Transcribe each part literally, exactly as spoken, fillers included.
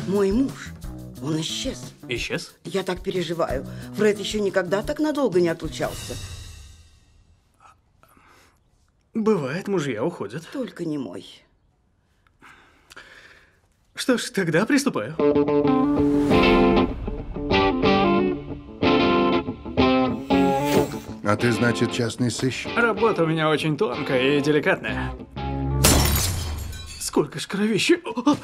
Мой муж, он исчез. Исчез? Я так переживаю. Фред еще никогда так надолго не отлучался. Бывает, мужья уходят. Только не мой. Что ж, тогда приступаю. А ты, значит, частный сыщик? Работа у меня очень тонкая и деликатная. Сколько ж кровищи.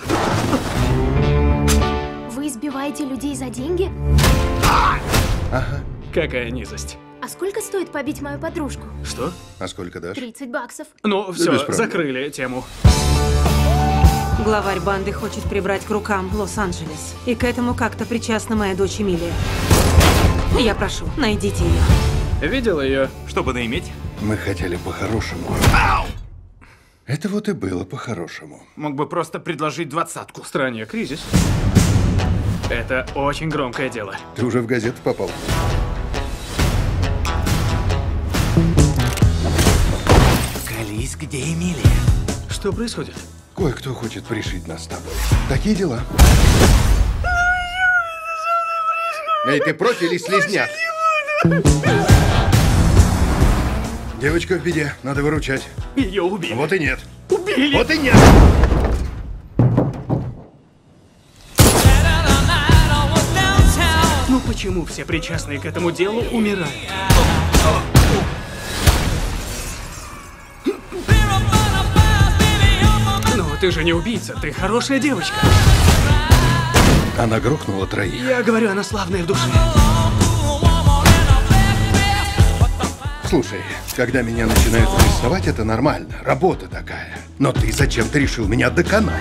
Вы избиваете людей за деньги? Ага. Какая низость. А сколько стоит побить мою подружку? Что? А сколько дашь? тридцать баксов. Ну, без все, проблем. закрыли тему. Главарь банды хочет прибрать к рукам Лос-Анджелес. И к этому как-то причастна моя дочь Эмилия. Я прошу, найдите ее. Видел ее? Чтобы наиметь? Мы хотели по-хорошему. Это вот и было по-хорошему. Мог бы просто предложить двадцатку. В стране кризис. Это очень громкое дело. Ты уже в газету попал? Колись, где Эмилия? Что происходит? Кое-кто хочет пришить нас с тобой. Такие дела. Эй, ты профиль или слизняк? Девочка в беде, надо выручать. Ее убили. Вот и нет. Убили. Вот и нет. Ну почему все причастные к этому делу умирают? Ну, ты же не убийца, ты хорошая девочка. Она грохнула троих. Я говорю, она славная в душе. Слушай, когда меня начинают арестовать, это нормально. Работа такая. Но ты зачем-то решил меня доконать.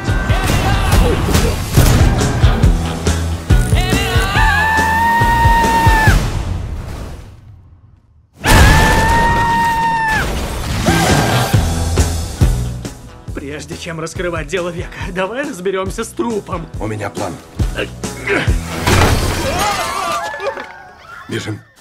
Прежде чем раскрывать дело века, давай разберемся с трупом. У меня план. Бежим.